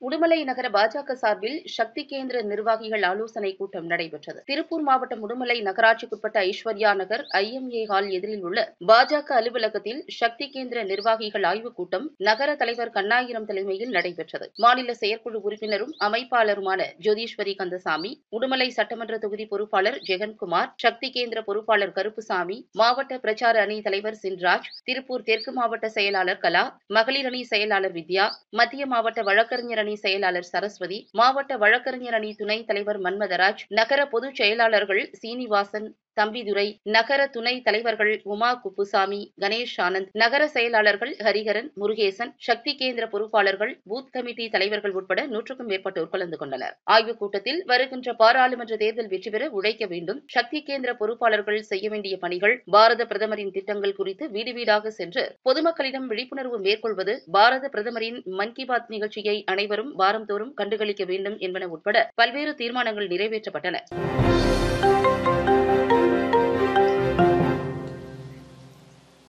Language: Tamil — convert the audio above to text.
உடுமலை நகர பாஜக சார்பில் சக்தி கேந்திர நிர்வாகிகள் ஆலோசனைக் கூட்டம் நடைபெற்றது. திருப்பூர் மாவட்டம் உடுமலை நகராட்சிக்குட்பட்ட ஐஸ்வர்யா நகர் IMA ஹால் எதிரில் உள்ள பாஜக அலுவலகத்தில் சக்தி கேந்திர நிர்வாகிகள் ஆய்வுக் கூட்டம் நகர தலைவர் கண்ணாயிரம் தலைமையில் நடைபெற்றது. மாநில செயற்குழு உறுப்பினரும் அமைப்பாளருமான ஜோதீஸ்வரி கந்தசாமி, உடுமலை சட்டமன்ற தொகுதி பொறுப்பாளர் ஜெகன்குமார், சக்தி கேந்திர பொறுப்பாளர் கருப்புசாமி, மாவட்ட பிரச்சார அணி தலைவர் சின்ராஜ், திருப்பூர் தெற்கு மாவட்ட செயலாளர் கலா, மகளிர் அணி செயலாளர் வித்யா, மத்திய மாவட்ட வழக்கறிஞர் அணி செயலாளர் சரஸ்வதி, மாவட்ட வழக்கறிஞர் அணி துணைத் தலைவர் மன்மதராஜ், நகர பொதுச் செயலாளர்கள் சீனிவாசன், தம்பிதுரை, நகர துணைத் தலைவர்கள் உமா குப்புசாமி, கணேஷ் ஆனந்த், நகர செயலாளர்கள் ஹரிஹரன், முருகேசன், சக்தி கேந்திர பொறுப்பாளர்கள், பூத் கமிட்டி தலைவர்கள் உட்பட 100க்கும் மேற்பட்டோர் கலந்து கொண்டனர். ஆய்வுக் கூட்டத்தில் வருகின்ற பாராளுமன்ற தேர்தல் வெற்றி பெற உழைக்க வேண்டும், சக்தி கேந்திர பொறுப்பாளர்கள் செய்ய வேண்டிய பணிகள், பாரத பிரதமரின் திட்டங்கள் குறித்து வீடு வீடாக சென்று பொதுமக்களிடம் விழிப்புணர்வு மேற்கொள்வது, பாரத பிரதமரின் மன் கி பாத் நிகழ்ச்சியை அனைவரும் வாரந்தோறும் கண்டுகளிக்க வேண்டும் என்பன உட்பட பல்வேறு தீர்மானங்கள் நிறைவேற்றப்பட்டன.